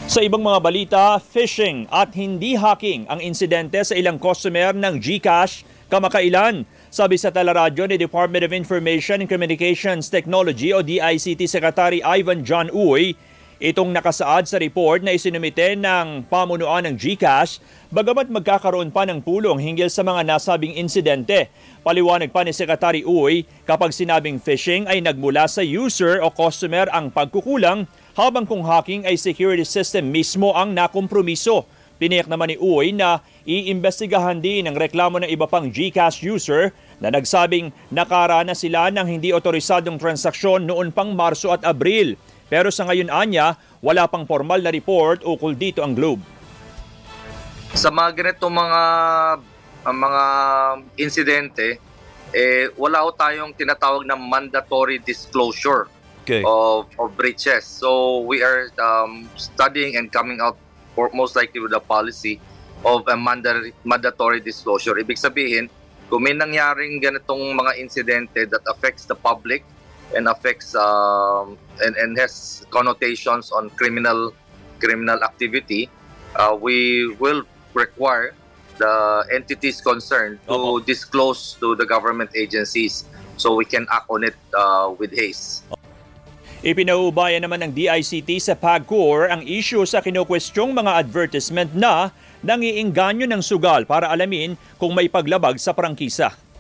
Sa ibang mga balita, phishing at hindi hacking ang insidente sa ilang customer ng GCash kamakailan. Sabi sa teleradyo ni Department of Information and Communications Technology o DICT Secretary Ivan John Uy, itong nakasaad sa report na isinumite ng pamunuan ng GCash bagamat magkakaroon pa ng pulong hinggil sa mga nasabing insidente. Paliwanag pa ni Secretary Uy, kapag sinabing phishing ay nagmula sa user o customer ang pagkukulang, habang kung hacking ay security system mismo ang nakompromiso. Tiniyak naman ni Uy na iimbestigahan din ang reklamo ng iba pang GCash user na nagsabing nakarana sila ng hindi otorisadong transaksyon noon pang Marso at Abril. Pero sa ngayon anya, wala pang formal na report ukol dito ang Globe. Sa mga ganitong mga insidente, wala tayong tinatawag na mandatory disclosure of breaches. So we are studying and coming out most likely with a policy of a mandatory disclosure. Ibig sabihin, kung may nangyaring ganitong mga insidente that affects the public and affects and has connotations on criminal activity, we will require the entities concerned to disclose to the government agencies so we can act on it with haste. Ipinaubayan naman ng DICT sa PAGCOR ang issue sa kinukwestyong mga advertisement na nangiingganyo ng sugal para alamin kung may paglabag sa prangkisa.